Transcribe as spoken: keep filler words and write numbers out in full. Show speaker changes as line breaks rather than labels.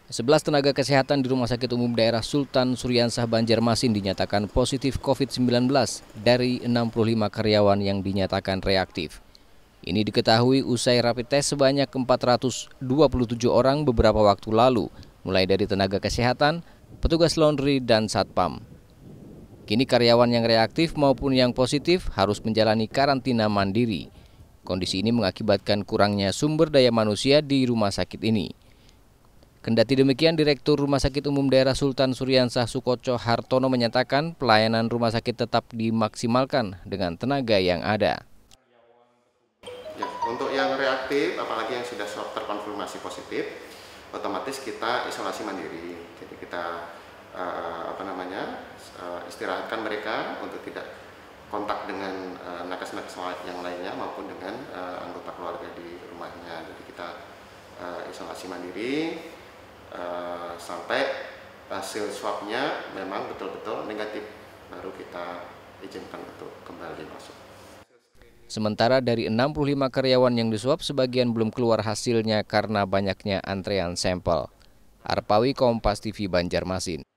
sebelas tenaga kesehatan di Rumah Sakit Umum Daerah Sultan Suryansah Banjarmasin dinyatakan positif covid sembilan belas dari enam puluh lima karyawan yang dinyatakan reaktif. Ini diketahui usai rapid test sebanyak empat ratus dua puluh tujuh orang beberapa waktu lalu, mulai dari tenaga kesehatan, petugas laundry, dan satpam. Kini karyawan yang reaktif maupun yang positif harus menjalani karantina mandiri. Kondisi ini mengakibatkan kurangnya sumber daya manusia di rumah sakit ini. Kendati demikian, Direktur Rumah Sakit Umum Daerah Sultan Suryansah Sukoco Hartono menyatakan pelayanan rumah sakit tetap dimaksimalkan dengan tenaga yang ada.
Ya, untuk yang reaktif, apalagi yang sudah terkonfirmasi positif, otomatis kita isolasi mandiri. Jadi kita uh, apa namanya uh, istirahatkan mereka untuk tidak kontak dengan uh, nakes-nakes yang lainnya maupun dengan uh, anggota keluarga di rumahnya. Jadi kita uh, isolasi mandiri. Uh, sampai hasil swabnya memang betul-betul negatif, baru kita izinkan untuk kembali masuk.
Sementara dari enam puluh lima karyawan yang diswab, sebagian belum keluar hasilnya karena banyaknya antrean sampel. Arpawi, Kompas T V, Banjarmasin.